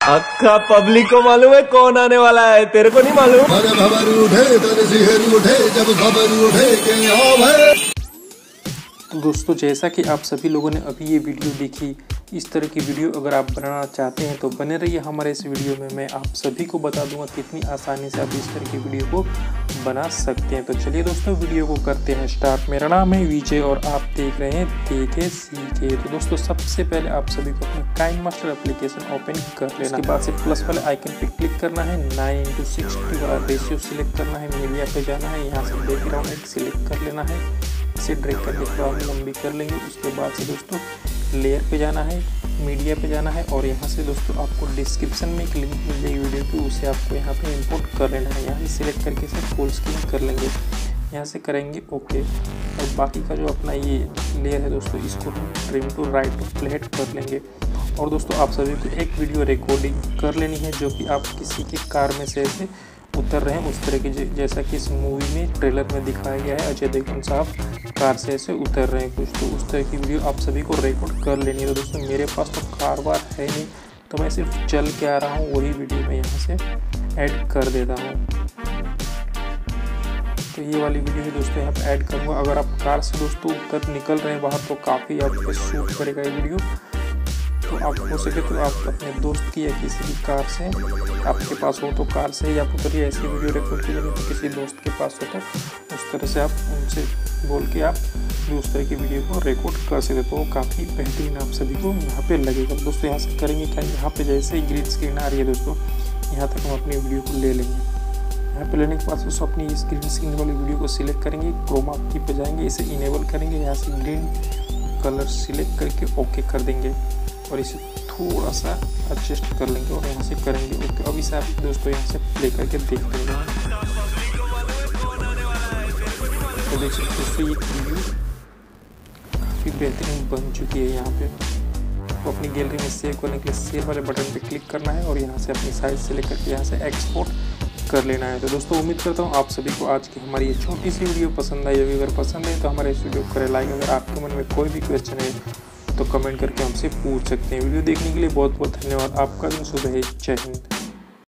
अक्का पब्लिक को मालूम है कौन आने वाला है, तेरे को नहीं मालूम। तो दोस्तों, जैसा कि आप सभी लोगों ने अभी ये वीडियो देखी, इस तरह की वीडियो अगर आप बनाना चाहते हैं तो बने रहिए हमारे इस वीडियो में। मैं आप सभी को बता दूंगा कितनी आसानी से आप इस तरह की वीडियो को बना सकते हैं। तो चलिए दोस्तों, वीडियो को करते हैं स्टार्ट। मेरा नाम है विजय और आप देख रहे हैं देखे सीखे। तो दोस्तों, सबसे पहले आप सभी को अपना काइनमास्टर एप्लीकेशन ओपन कर लेना। उसके बाद से प्लस वाले आइकन पे क्लिक करना है, 9:60 वाला रेशियो सिलेक्ट करना है, मीडिया पे जाना है, यहाँ से बैकग्राउंड एक सिलेक्ट कर लेना है, इसे ड्रैग करके थोड़ा लंबी कर लेंगे। उसके बाद से दोस्तों लेयर पे जाना है, मीडिया पे जाना है और यहाँ से दोस्तों आपको डिस्क्रिप्शन में एक लिंक मिल जाएगी वीडियो की, उसे आपको यहाँ पे इंपोर्ट कर लेना है। यहाँ से सिलेक्ट करके इसे फुल स्क्रीन कर लेंगे, यहाँ से करेंगे ओके। और बाकी का जो अपना ये लेयर है दोस्तों, इसको हम ट्रिम टू राइट फ्लैट कर लेंगे। और दोस्तों, आप सभी को एक वीडियो रिकॉर्डिंग कर लेनी है जो कि आप किसी की कार में से ऐसे उतर रहे हैं, उस तरह की जैसा कि इस मूवी में ट्रेलर में दिखाया गया है, अजय देवगन साहब कार से ऐसे उतर रहे हैं कुछ, तो उस तरह की वीडियो आप सभी को रिकॉर्ड कर लेनी है। तो दोस्तों, मेरे पास तो कार वार है नहीं, तो मैं सिर्फ चल के आ रहा हूँ, वही वीडियो मैं यहाँ से ऐड कर देता हूँ। तो ये वाली वीडियो भी दोस्तों यहाँ पे ऐड करूँगा। अगर आप कार से दोस्तों उतर निकल रहे हैं बाहर, तो काफ़ी आप पे शूट करेगा ये वीडियो। तो आप हो सके तो आप अपने दोस्त की या किसी भी कार से, आपके पास हो तो कार से या उतरिए, ऐसी वीडियो रिकॉर्ड कीजिए। तो किसी दोस्त के पास हो तो उस तरह से आप उनसे बोल के आप उस तरह की वीडियो को रिकॉर्ड कर सकते, तो वो काफ़ी बेहतरीन आप सभी को यहाँ पे लगेगा। दोस्तों, यहाँ से करेंगे क्या, यहाँ पे जैसे ही ग्रीन स्क्रीन आ रही है दोस्तों, यहाँ तक हम अपनी वीडियो को ले लेंगे। यहाँ पे लेने के बाद दोस्तों अपनी इस ग्रीन स्क्रीन वाली वीडियो को सिलेक्ट करेंगे, क्रोमा की पे जाएंगे, इसे इनेबल करेंगे, यहाँ से ग्रीन कलर सिलेक्ट करके ओके कर देंगे और इसे थोड़ा सा एडजस्ट कर लेंगे और यहाँ से करेंगे ओके। अब इसे आप दोस्तों यहाँ से प्ले करके देख लेंगे। तो देख सकते दोस्तों, ये वीडियो काफ़ी बेहतरीन बन चुकी है। यहाँ पे तो अपनी गैलरी में सेव करने के लिए सेव वाले बटन पे क्लिक करना है और यहाँ से अपनी साइज सेलेक्ट करके यहाँ से एक्सपोर्ट कर लेना है। तो दोस्तों, उम्मीद करता हूँ आप सभी को आज की हमारी ये छोटी सी वीडियो पसंद आई होगी। अगर पसंद है तो हमारे इस वीडियो को करें लाइक। अगर आपके मन में कोई भी क्वेश्चन है तो कमेंट करके हमसे पूछ सकते हैं। वीडियो देखने के लिए बहुत बहुत धन्यवाद। आपका दिन शुभ है। जय हिंद।